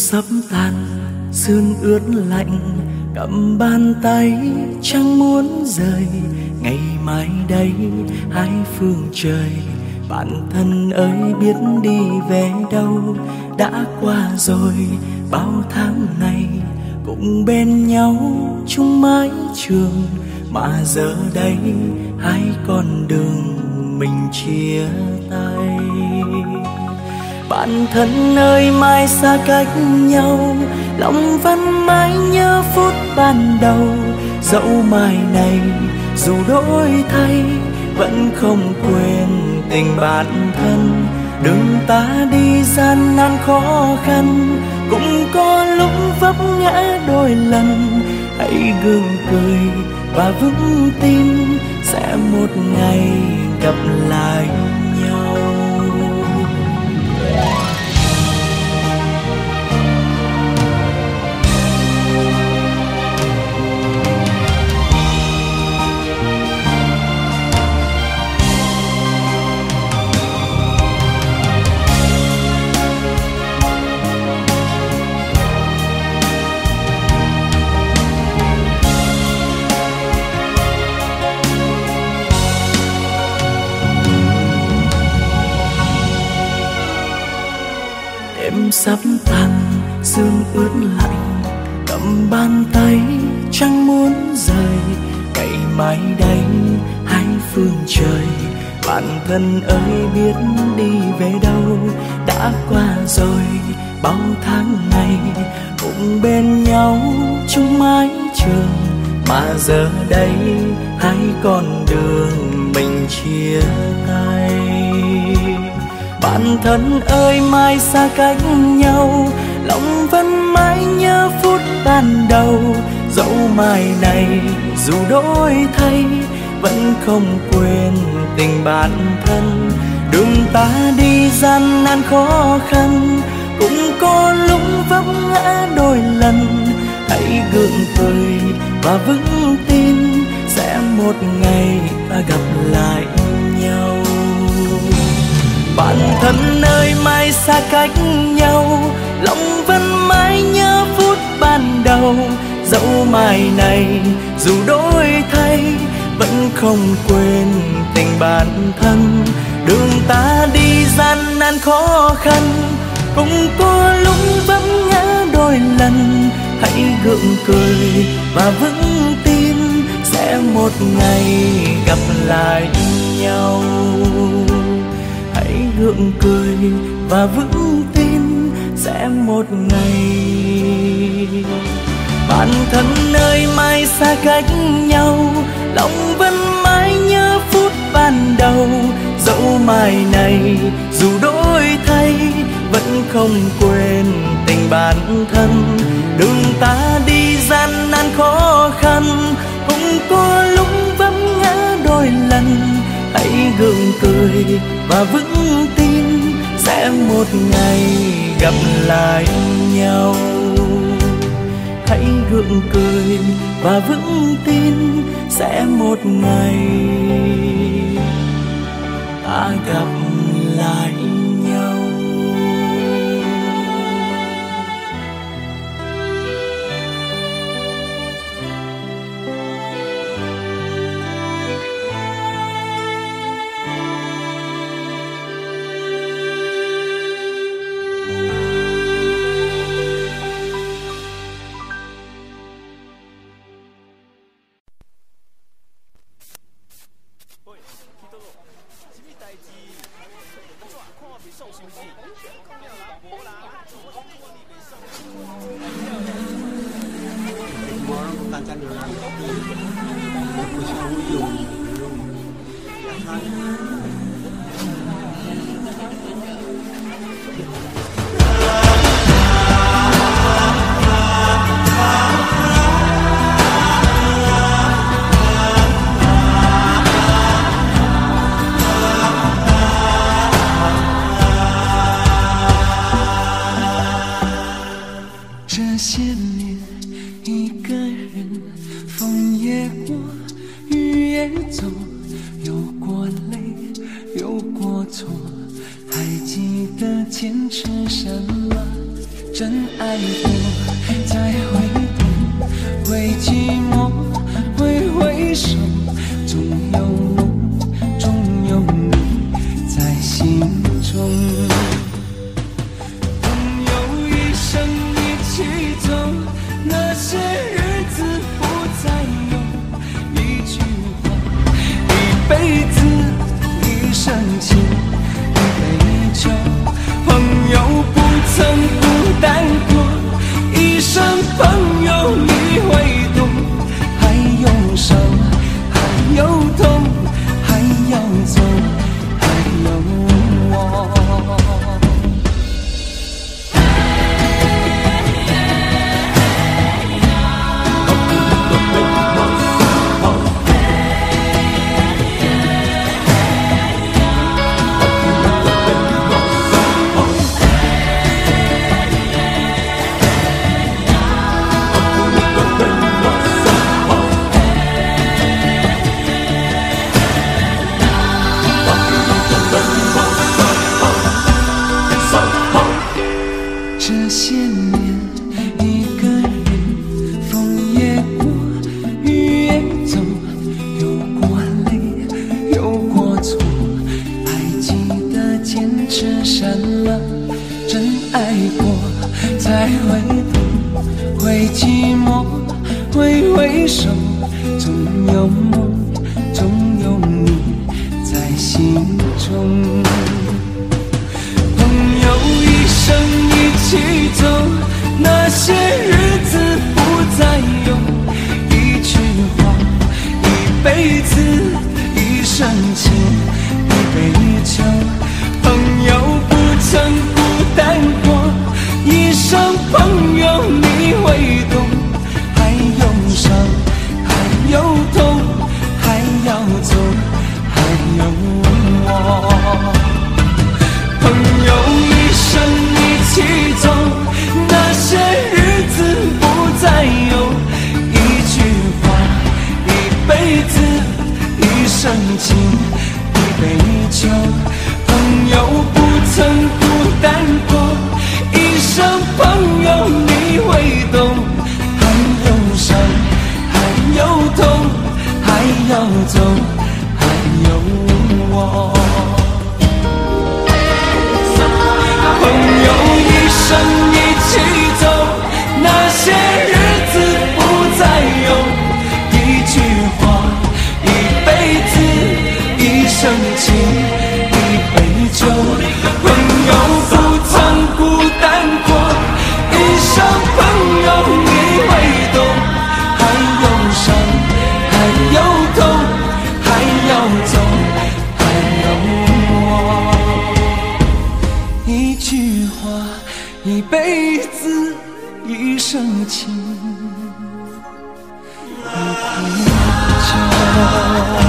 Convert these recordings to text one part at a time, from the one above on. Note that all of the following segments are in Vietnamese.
sắp tàn, sương ướt lạnh, cầm bàn tay chẳng muốn rời. Ngày mai đây hai phương trời, bạn thân ơi biết đi về đâu. Đã qua rồi bao tháng ngày, cùng bên nhau chung mái trường, mà giờ đây hai con đường mình chia tay. Bạn thân ơi mai xa cách nhau, lòng vẫn mãi nhớ phút ban đầu. Dẫu mai này dù đổi thay, vẫn không quên tình bạn thân. Đường ta đi gian nan khó khăn, cũng có lúc vấp ngã đôi lần. Hãy gượng cười và vững tin, sẽ một ngày gặp lại nhau. Đêm sắp tàn, sương ướt lạnh, cầm bàn tay chẳng muốn rời. Ngày mai đây hai phương trời, bạn thân ơi biết đi về đâu. Đã qua rồi bao tháng ngày, cùng bên nhau chung mái trường, mà giờ đây hai con đường mình chia tay. Bạn thân ơi mai xa cách nhau, lòng vẫn mãi nhớ phút ban đầu. Dẫu mai này dù đổi thay, vẫn không quên tình bạn thân. Đường ta đi gian nan khó khăn, cũng có lúc vấp ngã đôi lần. Hãy gượng cười và vững tin, sẽ một ngày ta gặp lại nhau. Bạn thân ơi mai xa cách nhau, lòng vẫn mãi nhớ phút ban đầu. Dẫu mai này dù đổi thay, vẫn không quên tình bạn thân. Đường ta đi gian nan khó khăn, cũng có lúc vấp ngã đôi lần. Hãy gượng cười và vững tin, sẽ một ngày gặp lại nhau. Hãy gượng cười và vững tin, sẽ một ngày. Bạn thân ơi mai xa cách nhau, lòng vẫn mãi nhớ phút ban đầu. Dẫu mai này dù đổi thay, vẫn không quên tình bạn thân. Đường ta đi gian nan khó khăn, cũng có lúc vấp ngã đôi lần. Hãy gượng cười và vững tin, sẽ một ngày gặp lại nhau. Hãy gượng cười và vững tin, sẽ một ngày ta gặp lại nhau. 爱过，再回头，会寂寞，会回首，总有梦，总有你在心中。朋友一生一起走，那些日子不再有，一句话，一辈子，一生情，一杯酒。朋友不曾孤单过，一生朋友你会懂。还有伤，还有痛，还要走，还有我。这些年，一个人，风也过，雨也走，有过泪，有过错，还记得坚持什么？真爱过，再回头，会寂寞，会回首，总有梦，总有你在心中。朋友一生一起走，那些日子不再有，一句话，一辈子，一生情，一杯酒。朋友不曾孤单过，一生朋友你会懂。还有伤，还有痛，还要走，还有我。朋友一生一起走，那些日子不再有，一句话，一辈子，一生情，一杯酒。朋友不曾孤单过，一生朋友你会懂。还有伤，还有痛，还要走，还有我。朋友一生一起走，那些日子不再有，一句话，一辈子，一生情，一杯酒。朋友不曾孤单过，一生朋友你会懂。还有伤，还有痛，还要走，还有我。一句话，一辈子，一生情，一杯酒。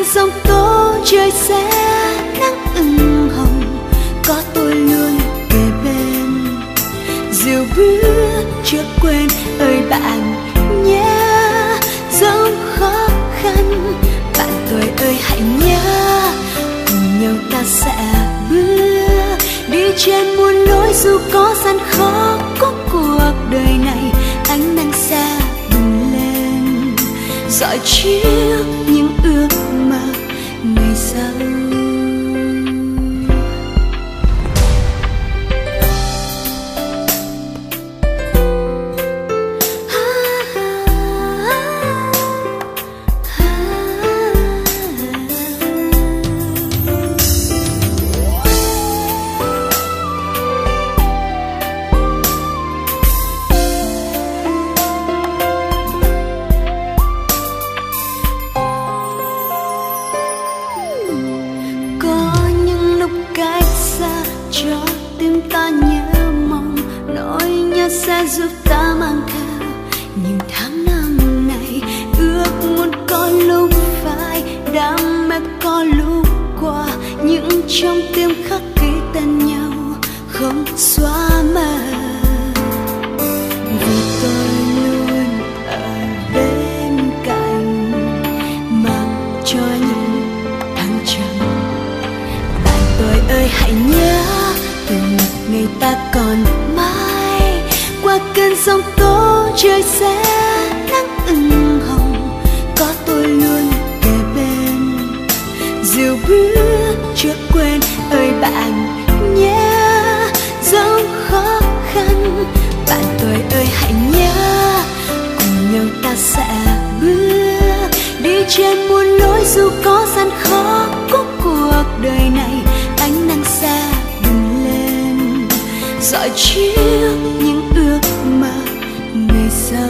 cơn giông tố trời sẽ nắng ửng hồng, có tôi luôn kề bên. Dìu bước chưa quên ơi bạn nhé, dẫu khó khăn bạn tôi ơi hãy nhớ, cùng nhau ta sẽ bước đi trên muôn lối. Dù có gian khó có cuộc đời này, ánh nắng xa bừng lên rọi chiếu những ước mơ ngày sau. Sẽ giúp ta mang theo những tháng năm này. Ước muốn có lúc phai, đam mê có lúc qua, những trong tim khắc ghi tên nhau không xóa mờ. Vì tôi luôn ở bên cạnh, mặc cho những thăng trầm. Bạn tôi ơi hãy nhớ, từ ngày ta còn mãi, qua cơn giông tố trời sẽ nắng ửng hồng, có tôi luôn kề bên. Dìu bước chưa quên ơi bạn nhé, dẫu khó khăn bạn tôi ơi hãy nhớ, cùng nhau ta sẽ bước đi trên muôn lối. Dù có gian khó của cuộc đời này, ánh nắng xa bừng lên rọi chiếu những ước mơ ngày sau.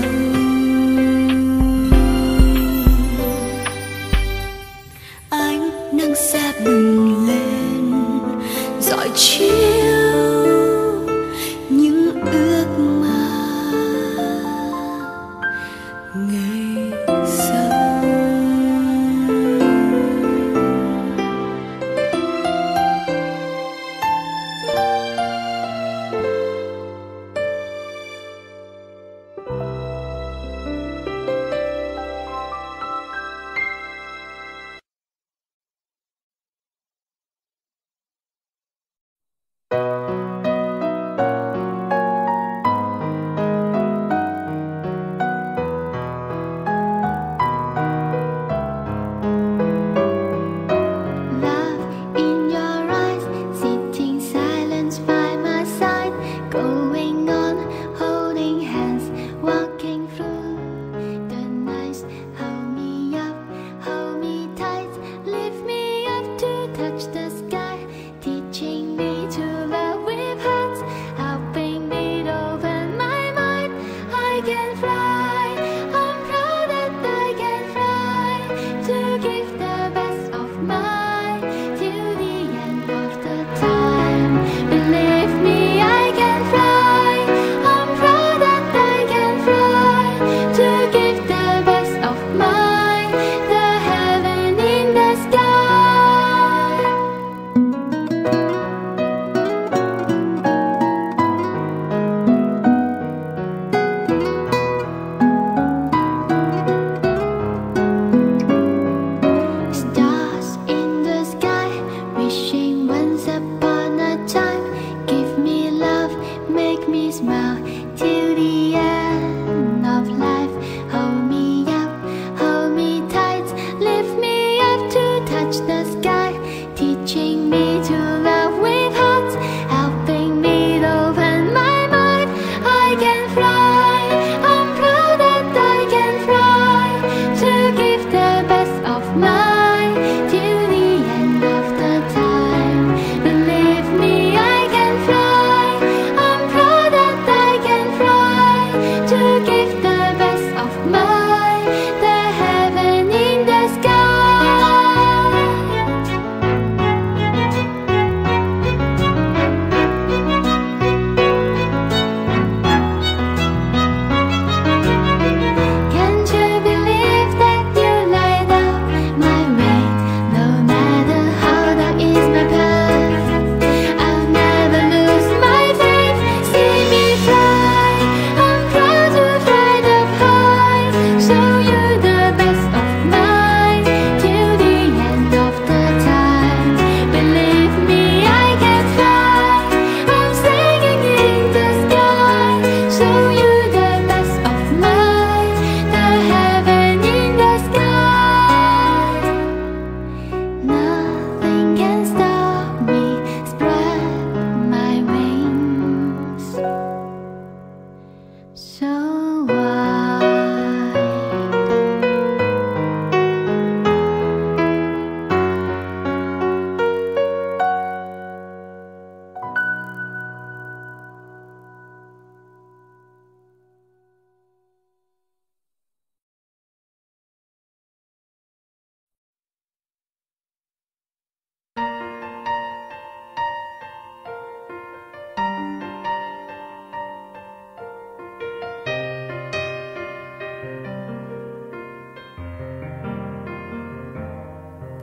Ánh nắng xa bừng lên rọi chiếu những ước mơ ngày sau.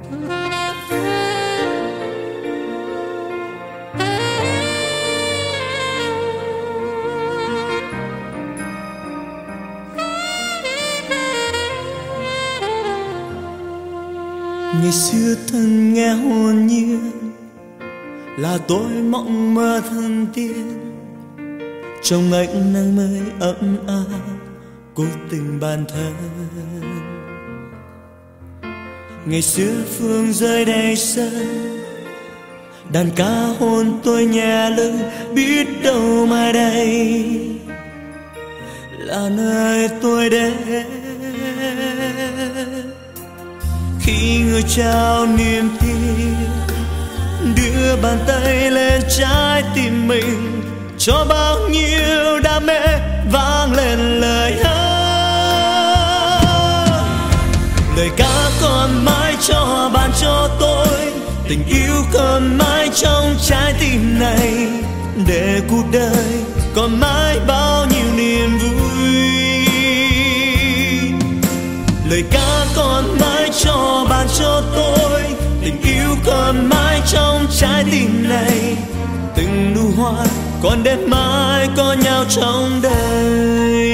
Ngày xưa thân nghe hồn nhiên là tôi mộng mơ thân tiên, trong ánh nắng mới ấm áp cố tình bản thân. Ngày xưa phương rơi đầy sân, đàn ca hôn tôi nhẹ lưng, biết đâu mai đây là nơi tôi đến. Khi người trao niềm tin, đưa bàn tay lên trái tim mình, cho bao nhiêu đam mê vang lên lời hát. Lời ca còn mãi cho bạn cho tôi, tình yêu còn mãi trong trái tim này, để cuộc đời còn mãi bao nhiêu niềm vui. Lời ca còn mãi cho bạn cho tôi, tình yêu còn mãi trong trái tim này, từng nụ hoa còn đến mãi có nhau trong đời.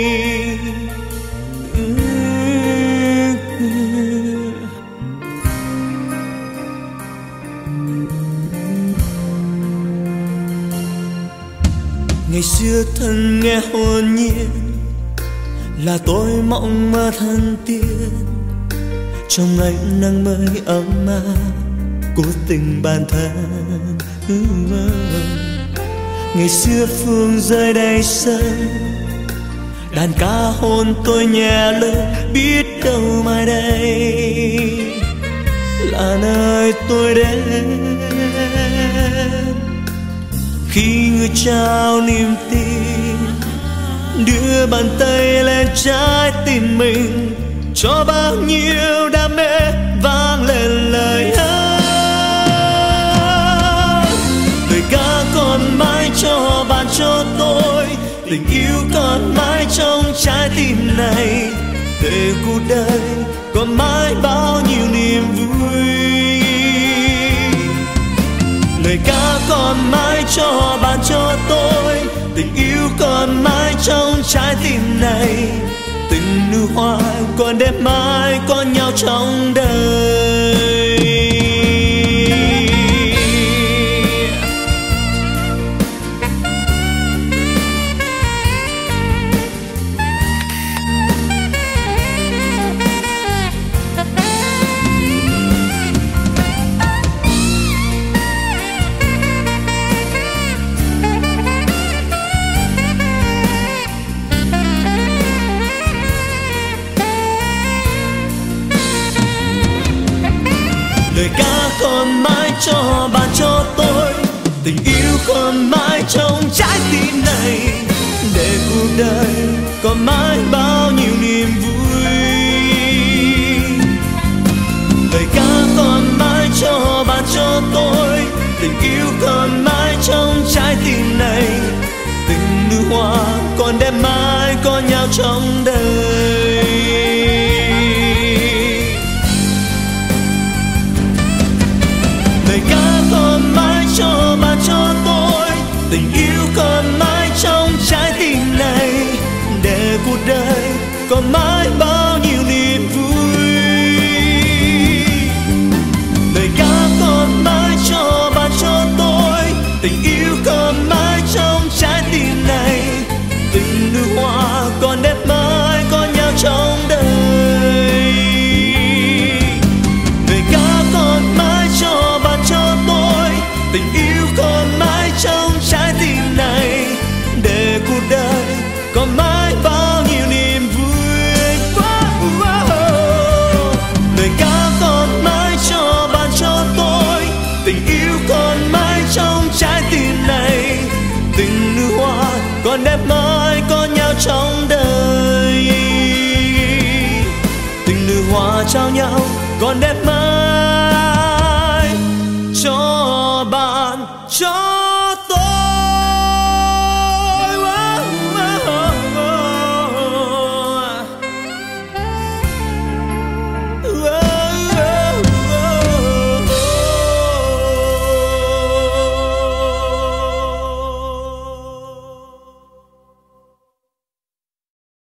Ngày xưa thân nghe hồn nhiên là tôi mộng mơ thân tiên, trong ánh nắng mới ấm áp cố tình bản thân. Ngày xưa phương rơi đầy sân, đàn ca hôn tôi nhẹ lưng, biết đâu mai đây là nơi tôi đến. Khi người trao niềm tin, đưa bàn tay lên trái tim mình, cho bao nhiêu đam mê vang lên lời hát. Lời ca còn mãi cho bạn cho tôi, tình yêu còn mãi trong trái tim này, để cuộc đời còn mãi bao nhiêu niềm vui. Lời ca còn mãi cho bạn cho tôi, tình yêu còn mãi trong trái tim này, từng nụ hoa còn đẹp mãi có nhau trong đời. Lời ca còn mãi cho bạn cho tôi, tình yêu còn mãi trong trái tim này, để cuộc đời còn mãi bao nhiêu niềm vui. Lời ca còn mãi cho bạn cho tôi, tình yêu còn mãi trong trái tim này, từng nụ hoa còn đẹp mãi có nhau trong đời. Lời ca còn mãi cho bạn cho tôi, tình yêu còn mãi trong trái tim này, để cuộc đời còn mãi bao nhiêu niềm vui. Lời ca còn mãi cho bạn cho tôi, tình yêu còn mãi trong trái tim này, từng nụ hoa còn đẹp mãi có nhau trong đời. Lời ca còn mãi cho bạn cho tôi, tình yêu còn mãi trong trái tim này, để cuộc đời còn mãi bao nhiêu niềm vui. Lời ca còn mãi cho bạn cho tôi, tình yêu còn mãi trong trái tim này, từng nụ hoa còn đẹp mãi có nhau trong đời. Từng nụ hoa trao nhau còn đẹp mãi cho bạn cho tôi.